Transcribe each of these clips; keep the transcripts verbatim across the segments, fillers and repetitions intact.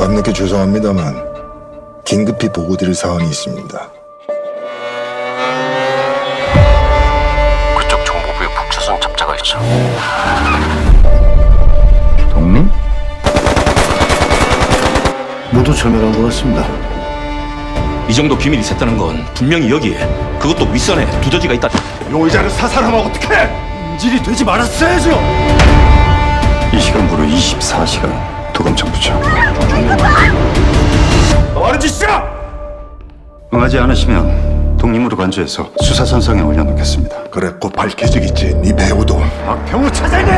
밤늦게 죄송합니다만 긴급히 보고드릴 사안이 있습니다. 그쪽 정보부에 북조선 잡자가 있죠. 독립? 모두 절멸한 것 같습니다. 이 정도 비밀이 샜다는 건 분명히 여기에, 그것도 윗선에 두더지가 있다. 용의자를 사살하면 어떡해! 인질이 되지 말았어야죠! 이 시간부로 이십사 시간 도감청 부처. 뭐하는 짓이야! 응하지 않으시면 독립으로 간주해서 수사선상에 올려놓겠습니다. 그래, 곧 밝혀지겠지. 네 배우도. 박병우 찾아내야!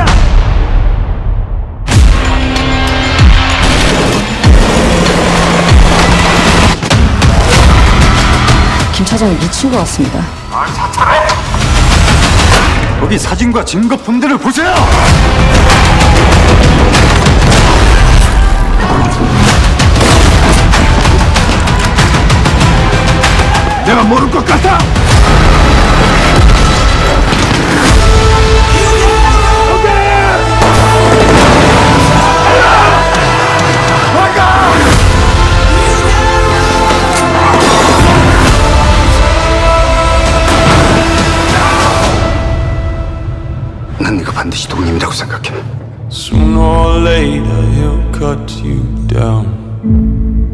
김 차장이 미친 것 같습니다. 날 사찰해! 거기 사진과 증거 품들을 보세요! 내가 모를 것 같아! 난 네가 반드시 독립이라고 생각해. Sooner or later he'll cut you down.